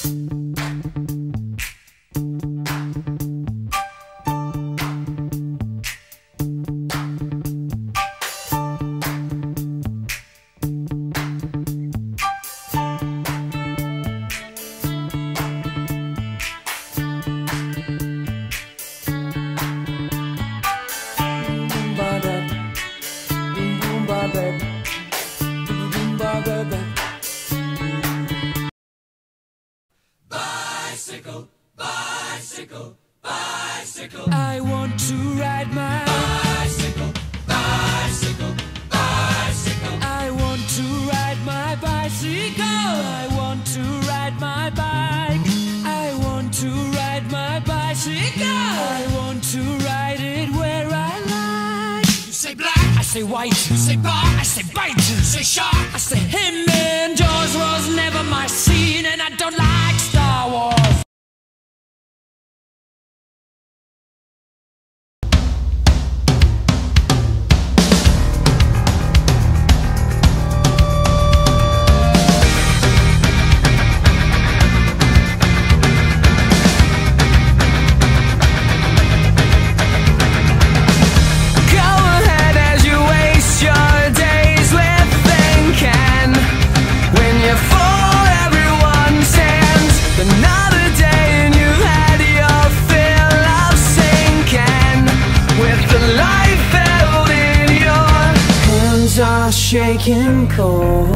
Bicycle, bicycle, bicycle. I want to ride my bicycle, bicycle, bicycle. I want to ride my bicycle. I want to ride my bike. I want to ride my bicycle. I want to ride it where I like. You say black, I say white. you say bar, I say bite. you say shark. I say him and Jaws was never my scene, and I don't like Star Wars. Shaking cold.